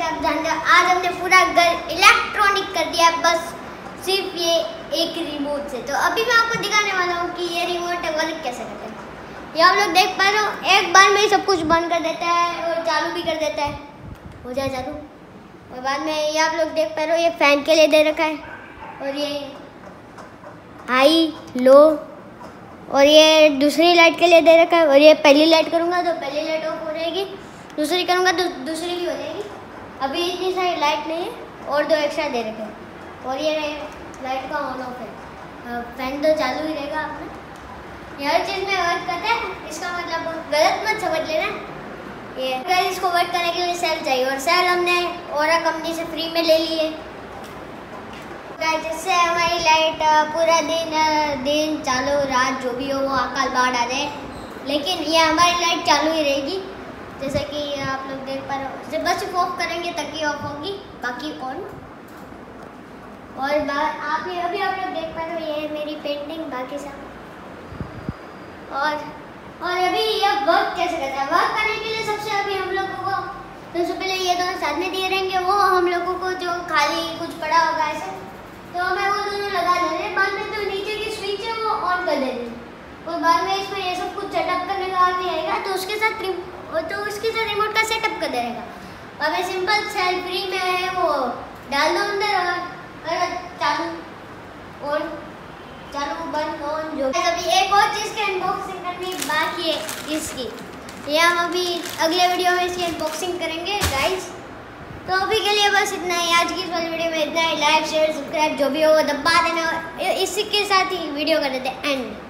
आप जानते हो आज हमने पूरा घर इलेक्ट्रॉनिक कर दिया बस सिर्फ ये एक रिमोट से। तो अभी मैं आपको दिखाने वाला हूँ कि ये रिमोट वर्क कैसे करता है। ये आप लोग देख पा रहे हो, एक बार में ही सब कुछ बंद कर देता है और चालू भी कर देता है, हो जाए चालू। और बाद में ये आप लोग देख पा रहे हो, ये फैन के लिए दे रखा है और ये हाई लो, और ये दूसरी लाइट के लिए दे रखा है। और ये पहली लाइट करूँगा तो पहली लाइट ऑफ हो जाएगी, दूसरी करूँगा तो दूसरी भी हो जाएगी। अभी इतनी सारी लाइट नहीं है और दो एक्स्ट्रा दे रखे हैं। और ये लाइट का ऑन ऑफ है, फैन तो चालू ही रहेगा। आपने हर चीज़ में वर्क करता है, इसका मतलब गलत मत समझ लेना। ये अगर इसको वर्क करने के लिए सेल चाहिए और सेल हमने ओरा कंपनी से फ्री में ले ली है, जिससे हमारी लाइट पूरा दिन चालू रात जो भी हो वो अकाल बाढ़ आ जाए, लेकिन ये हमारी लाइट चालू ही रहेगी। जैसा कि आप लोग देख पा रहे हो, जब बस ऑफ करेंगे तभी ऑफ होगी, बाकी ऑन। और आप अभी आप लोग देख पा रहे हो, ये है मेरी पेंटिंग बाकी सब। और अभी ये वर्क कैसे करता है, वर्क करने के लिए सबसे अभी हम लोगों को सबसे पहले ये दोनों साथ में दिए रहेंगे, वो हम लोगों को जो खाली कुछ पड़ा होगा ऐसे, तो हमें वो दोनों लगा देने हैं। बाद में जो नीचे की स्विच है वो ऑन कर देनी है। और बाद में इसमें ये सब कुछ सेटअप करने का आगे आएगा, तो उसके साथ रिमोट का सेटअप कर देगा। और मैं सिंपल सेल फ्री में है वो डाल दो अंदर, और चालू बंद ऑन जो। अभी एक और चीज़ की अनबॉक्सिंग करनी बाकी है इसकी, ये हम अभी अगले वीडियो में इसकी अनबॉक्सिंग करेंगे गाइस। तो अभी के लिए बस इतना ही, आज की इस वाली वीडियो में इतना ही। लाइक शेयर सब्सक्राइब जो भी हो वो दबा देना। इसी के साथ ही वीडियो कर देते हैं एंड।